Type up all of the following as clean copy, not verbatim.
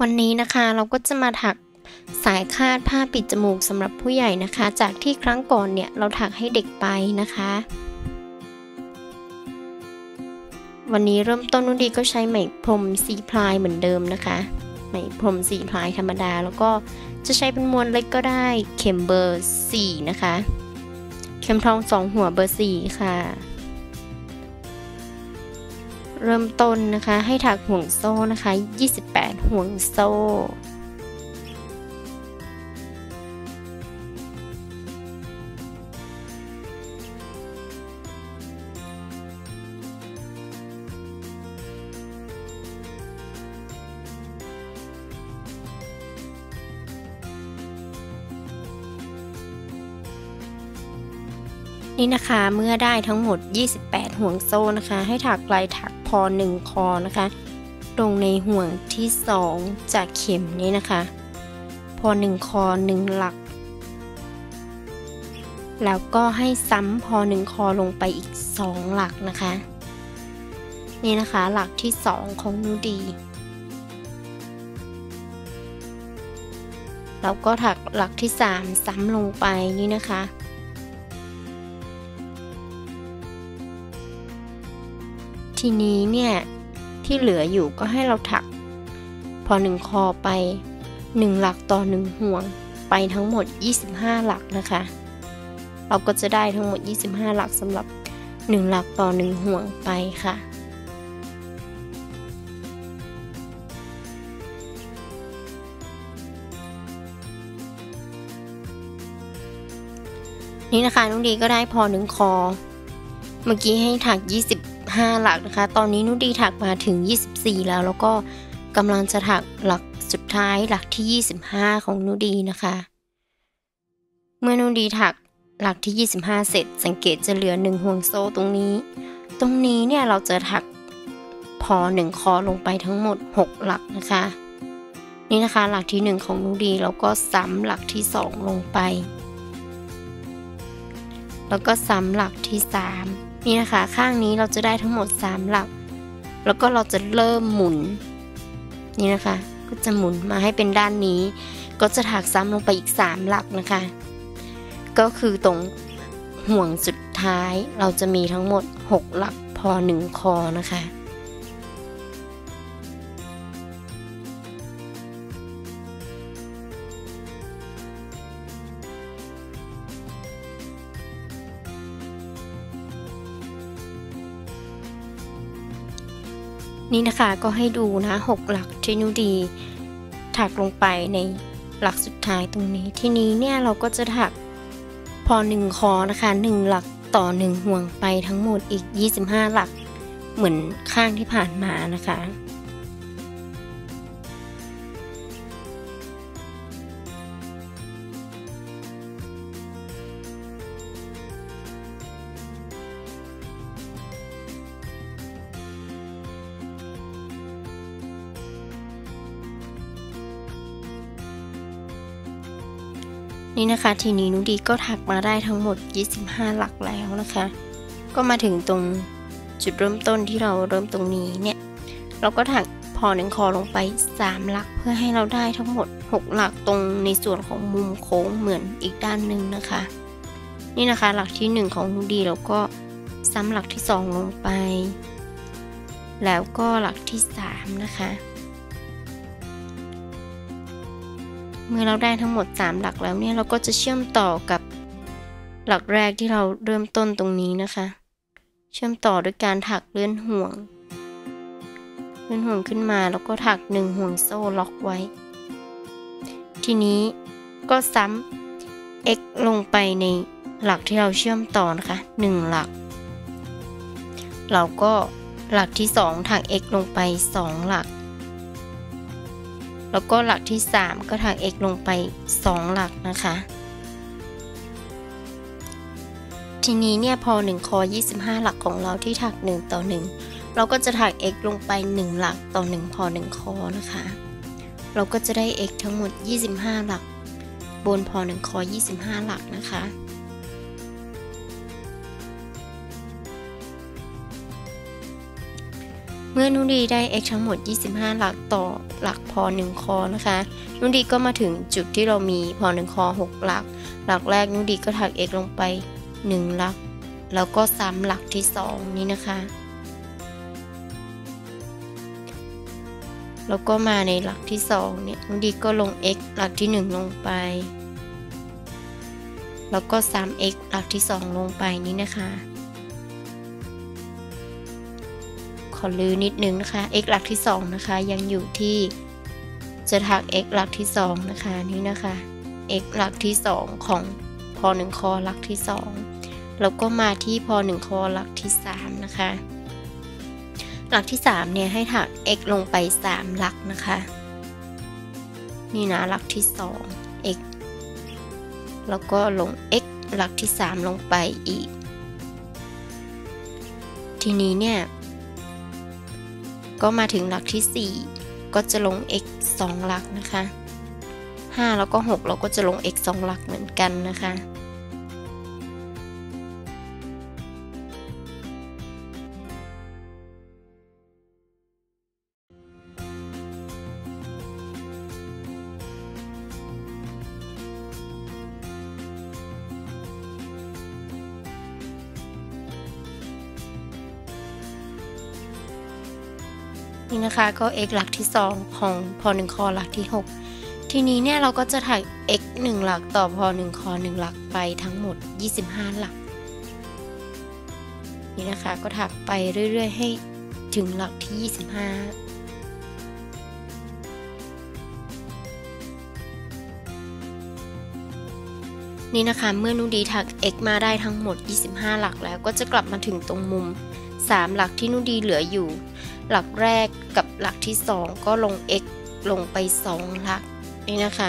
วันนี้นะคะเราก็จะมาถักสายคาดผ้าปิดจมูกสำหรับผู้ใหญ่นะคะจากที่ครั้งก่อนเนี่ยเราถักให้เด็กไปนะคะวันนี้เริ่มต้นนุ่นดีก็ใช้ไหมพรมสีพลายเหมือนเดิมนะคะไหมพรมสีพลายธรรมดาแล้วก็จะใช้เป็นมวลเล็กก็ได้เข็มเบอร์4นะคะเข็มทอง2หัวเบอร์4ค่ะเริ่มต้นนะคะให้ถักห่วงโซ่นะคะ28ห่วงโซ่นี่นะคะเมื่อได้ทั้งหมด28ห่วงโซ่นะคะให้ถักปลายถักพอ1คอนะคะตรงในห่วงที่2จากเข็มนี้นะคะพอ1คอ1หลักแล้วก็ให้ซ้ำพอ1คอลงไปอีก2หลักนะคะนี่นะคะหลักที่2ของนูดีแล้วก็ถักหลักที่3ซ้ำลงไปนี่นะคะทีนี้เนี่ยที่เหลืออยู่ก็ให้เราถักพอ1คอไป1หลักต่อ1ห่วงไปทั้งหมด25หลักนะคะเราก็จะได้ทั้งหมด25หลักสำหรับ1หลักต่อ1ห่วงไปค่ะนี่นะคะน้องดีก็ได้พอ1คอเมื่อกี้ให้ถัก25หลักนะคะตอนนี้นุดีถักมาถึง24แล้วก็กำลังจะถักหลักสุดท้ายหลักที่25ของนุดีนะคะเมื่อนุดีถักหลักที่25เสร็จสังเกตจะเหลือ1ห่วงโซ่ตรงนี้เนี่ยเราจะถักพอ1คอลงไปทั้งหมด6หลักนะคะนี่นะคะหลักที่1ของนุดีแล้วก็ซ้ำหลักที่2ลงไปแล้วก็ซ้ำหลักที่3นี่นะคะข้างนี้เราจะได้ทั้งหมด3หลักแล้วก็เราจะเริ่มหมุนนี่นะคะก็จะหมุนมาให้เป็นด้านนี้ก็จะถักซ้ำลงไปอีก3หลักนะคะก็คือตรงห่วงสุดท้ายเราจะมีทั้งหมด6หลักพอ1คอนะคะนี่นะคะก็ให้ดูนะ6หลักที่นูดีถักลงไปในหลักสุดท้ายตรงนี้ทีนี้เนี่ยเราก็จะถักพอ1คอนะคะ1หลักต่อ1ห่วงไปทั้งหมดอีก25หลักเหมือนข้างที่ผ่านมานะคะนี่นะคะทีนี้นุดีก็ถักมาได้ทั้งหมด25หลักแล้วนะคะก็มาถึงตรงจุดเริ่มต้นที่เราเริ่มตรงนี้เนี่ยเราก็ถักพอ1คอลงไป3หลักเพื่อให้เราได้ทั้งหมด6หลักตรงในส่วนของมุมโค้งเหมือนอีกด้านหนึ่งนะคะนี่นะคะหลักที่1ของนุดีแล้วก็ซ้ำหลักที่2ลงไปแล้วก็หลักที่3นะคะเมื่อเราได้ทั้งหมด3หลักแล้วเนี่ยเราก็จะเชื่อมต่อกับหลักแรกที่เราเริ่มต้นตรงนี้นะคะเชื่อมต่อด้วยการถักเลื่อนห่วงขึ้นมาแล้วก็ถัก1ห่วงโซ่ล็อกไว้ทีนี้ก็ซ้ำ x ลงไปในหลักที่เราเชื่อมต่อนะคะ1หลักเราก็หลักที่2ถัก x ลงไป2หลักแล้วก็หลักที่3ก็ถัก x ลงไป2หลักนะคะทีนี้เนี่ยพอ1คอ25หลักของเราที่ถัก1ต่อ1เราก็จะถัก x ลงไป1หลักต่อ1พอ1คอนะคะเราก็จะได้ x ทั้งหมด25หลักบนพอ1คอ25หลักนะคะ ทเมื่อนุดีได้ x ทั้งหมด25หลักต่อหลักพอ1คอนะคะนุดีก็มาถึงจุดที่เรามีพอ1คอ6หลักหลักแรกนุดีก็ถัก x ลงไป1หลักแล้วก็ซ้ำหลักที่2นี้นะคะแล้วก็มาในหลักที่2เนี่ยนุดีก็ลง x หลักที่1ลงไปแล้วก็ซ้ำ x หลักที่2ลงไปนี้นะคะขอลื้อนิดนึงนะคะ x หลักที่2นะคะยังอยู่ที่จะถัก x หลักที่2นะคะนี่นะคะ x หลักที่2ของพอ1คอหลักที่2แล้วก็มาที่พอ1คอหลักที่3นะคะหลักที่3เนี่ยให้ถัก x ลงไป3หลักนะคะนี่นะหลักที่2 x แล้วก็ลง x หลักที่3ลงไปอีกทีนี้เนี่ยก็มาถึงหลักที่4ก็จะลง x 2หลักนะคะ5แล้วก็6เราก็จะลง x 2หลักเหมือนกันนะคะนี่นะคะก็ x หลักที่2ของพอ1คอหลักที่6ทีนี้เนี่ยเราก็จะถัก x 1หลักต่อพอ1คอ1หลักไปทั้งหมด25หลักนี่นะคะก็ถักไปเรื่อยๆให้ถึงหลักที่25นี่นะคะเมื่อนุดีถัก x มาได้ทั้งหมด25หลักแล้วก็จะกลับมาถึงตรงมุม3หลักที่นุดีเหลืออยู่หลักแรกกับหลักที่2ก็ลง x ลงไป2หลักนี่นะคะ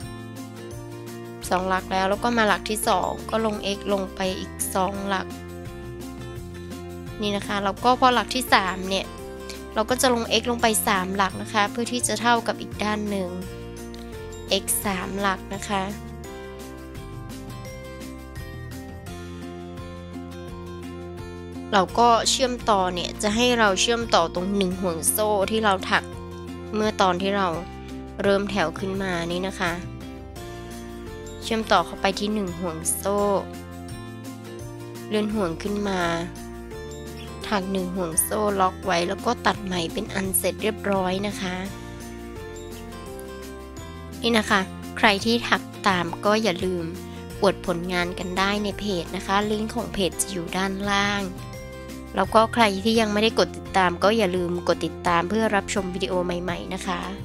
2หลักแล้วก็มาหลักที่2ก็ลง x ลงไปอีก2หลักนี่นะคะแล้วก็พอหลักที่3เนี่ยเราก็จะลง x ลงไป3หลักนะคะเพื่อที่จะเท่ากับอีกด้านหนึ่ง x 3หลักนะคะเราก็เชื่อมต่อเนี่ยจะให้เราเชื่อมต่อตรง1ห่วงโซ่ที่เราถักเมื่อตอนที่เราเริ่มแถวขึ้นมานี่นะคะเชื่อมต่อเข้าไปที่1ห่วงโซ่เลื่อนห่วงขึ้นมาถัก1ห่วงโซ่ล็อกไว้แล้วก็ตัดไหมเป็นอันเสร็จเรียบร้อยนะคะนี่นะคะใครที่ถักตามก็อย่าลืมอวดผลงานกันได้ในเพจนะคะลิงก์ของเพจจะอยู่ด้านล่างแล้วก็ใครที่ยังไม่ได้กดติดตามก็อย่าลืมกดติดตามเพื่อรับชมวิดีโอใหม่ๆนะคะ